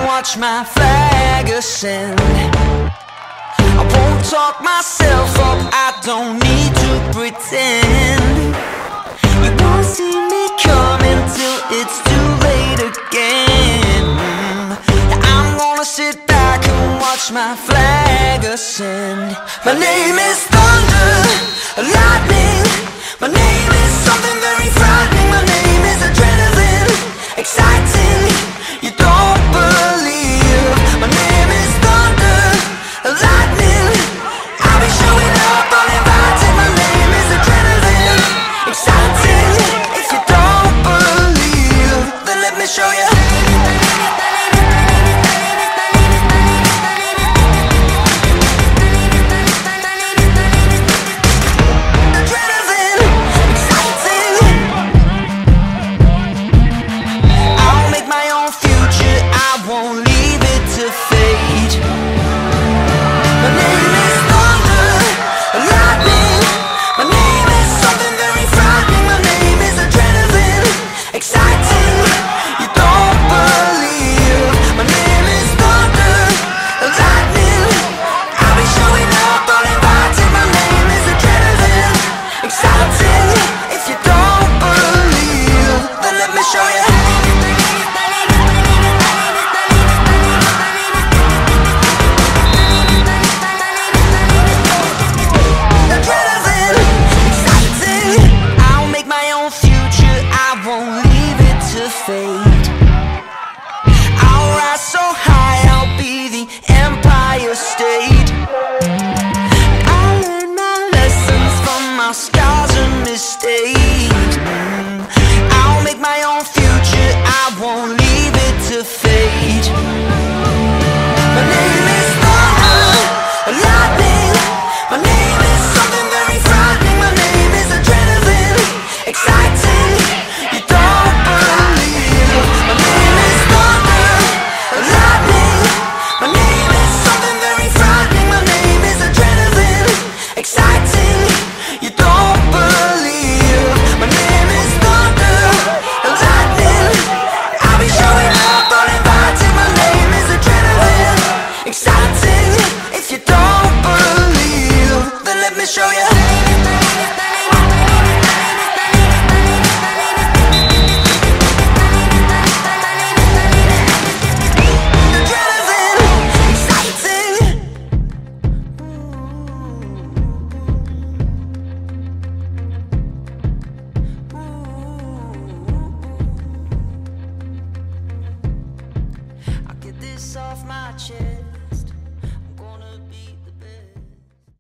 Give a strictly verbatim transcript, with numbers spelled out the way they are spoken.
watch my flag ascend. I won't talk myself up, I don't need to pretend. You won't see me coming till it's too late again. I'm gonna sit back and watch my flag ascend. My name is thunder, lightning. My name is something very frightening. My name is adrenaline, exciting. You don't believe. My name is thunder, lightning. I'll be showing up uninvited. My name is adrenaline, exciting. If you don't believe, then let me show you. Fate. I'll rise so high, I'll be the Empire State. I learned my lessons from my scars and mistakes. I'll make my own future, I won't leave it to fate. My name is thunder, lightning. My name is something very frightening. My name is adrenaline, exciting. You don't believe. My name is thunder, lightning. My name is something very frightening. My name is adrenaline, exciting. You don't believe. My name is thunder, lightning. I'll be showing up uninvited. My name is adrenaline, exciting. If you don't believe, then let me show you. Off my chest.